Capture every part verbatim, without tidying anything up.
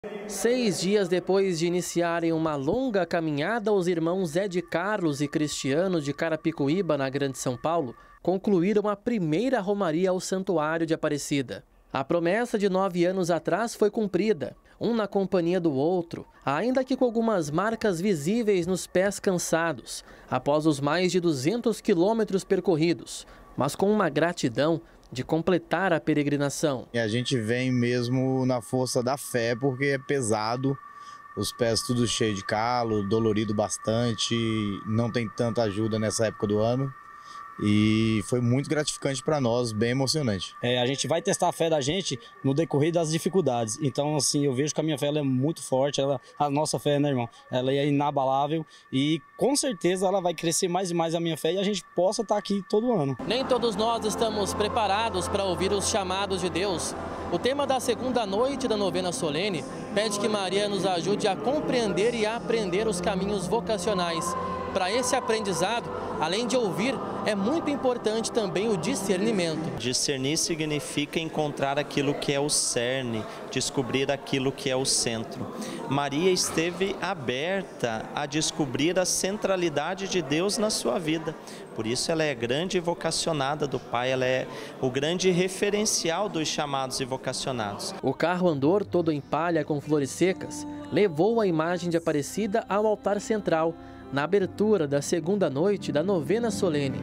Seis dias depois de iniciarem uma longa caminhada, os irmãos Zé de Carlos e Cristiano de Carapicuíba, na Grande São Paulo, concluíram a primeira romaria ao Santuário de Aparecida. A promessa de nove anos atrás foi cumprida, um na companhia do outro, ainda que com algumas marcas visíveis nos pés cansados, após os mais de duzentos quilômetros percorridos, mas com uma gratidão de completar a peregrinação. E a gente vem mesmo na força da fé, porque é pesado, os pés tudo cheio de calo, dolorido bastante, não tem tanta ajuda nessa época do ano. E foi muito gratificante para nós, bem emocionante. É, a gente vai testar a fé da gente no decorrer das dificuldades. Então, assim, eu vejo que a minha fé ela é muito forte, ela, a nossa fé, né, irmão? Ela é inabalável e com certeza ela vai crescer mais e mais a minha fé e a gente possa estar aqui todo ano. Nem todos nós estamos preparados para ouvir os chamados de Deus. O tema da segunda noite da novena solene pede que Maria nos ajude a compreender e a aprender os caminhos vocacionais. Para esse aprendizado, além de ouvir, é muito importante também o discernimento. Discernir significa encontrar aquilo que é o cerne, descobrir aquilo que é o centro. Maria esteve aberta a descobrir a centralidade de Deus na sua vida. Por isso ela é grande vocacionada do Pai, ela é o grande referencial dos chamados e vocacionados. O carro andor, todo em palha com flores secas, levou a imagem de Aparecida ao altar central, na abertura da segunda noite da novena solene.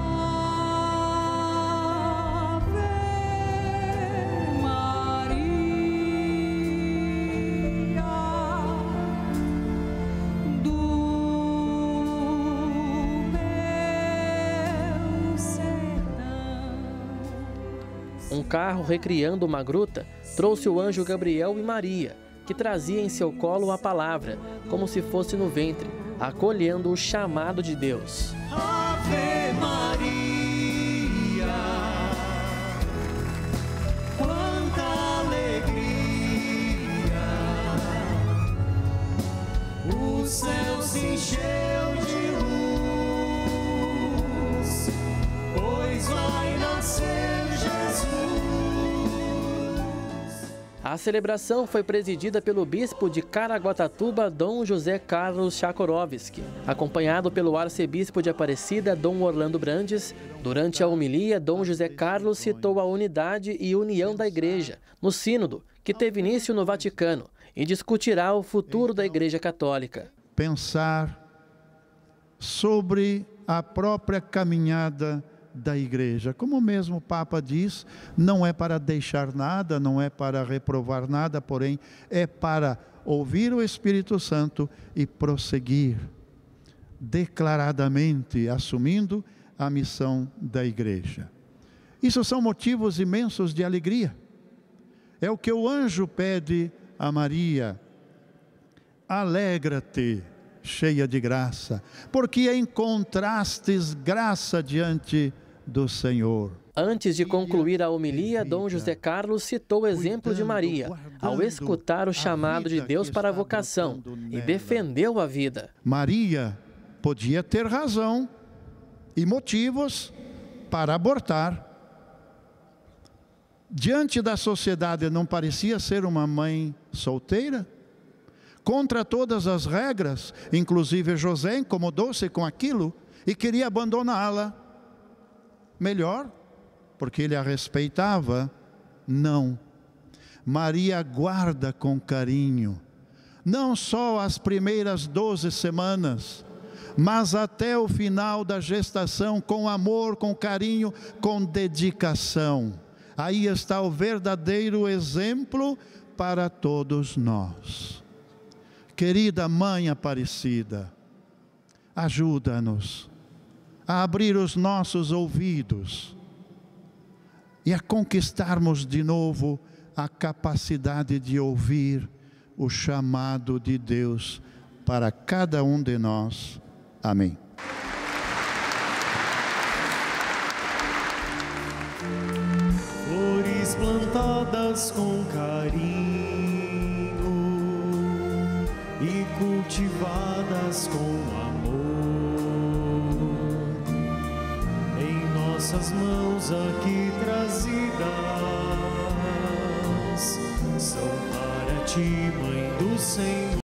Um carro recriando uma gruta trouxe o anjo Gabriel e Maria, que trazia em seu colo a palavra, como se fosse no ventre, acolhendo o chamado de Deus. Ave Maria, quanta alegria, o céu se encheu de luz, pois vai nascer Jesus. A celebração foi presidida pelo bispo de Caraguatatuba, Dom José Carlos Chakorovski, acompanhado pelo arcebispo de Aparecida, Dom Orlando Brandes. Durante a homilia, Dom José Carlos citou a unidade e união da Igreja, no sínodo, que teve início no Vaticano, e discutirá o futuro da Igreja Católica. Pensar sobre a própria caminhada da igreja. Como o mesmo Papa diz, não é para deixar nada, não é para reprovar nada, porém é para ouvir o Espírito Santo e prosseguir declaradamente, assumindo a missão da igreja. Isso são motivos imensos de alegria. É o que o anjo pede a Maria: alegra-te, cheia de graça, porque encontrastes graça diante do Senhor. Antes de concluir a homilia, Dom José Carlos citou o exemplo de Maria, ao escutar o chamado de Deus para a vocação, e defendeu a vida. Maria podia ter razão e motivos para abortar. Diante da sociedade, não parecia ser uma mãe solteira? Contra todas as regras, inclusive José incomodou-se com aquilo e queria abandoná-la. Melhor, porque ele a respeitava? Não. Maria guarda com carinho, não só as primeiras doze semanas, mas até o final da gestação, com amor, com carinho, com dedicação. Aí está o verdadeiro exemplo para todos nós. Querida Mãe Aparecida, ajuda-nos a abrir os nossos ouvidos e a conquistarmos de novo a capacidade de ouvir o chamado de Deus para cada um de nós. Amém. Flores plantadas com carinho e cultivadas com amor, em nossas mãos aqui trazidas, são para a ti, Mãe do Senhor.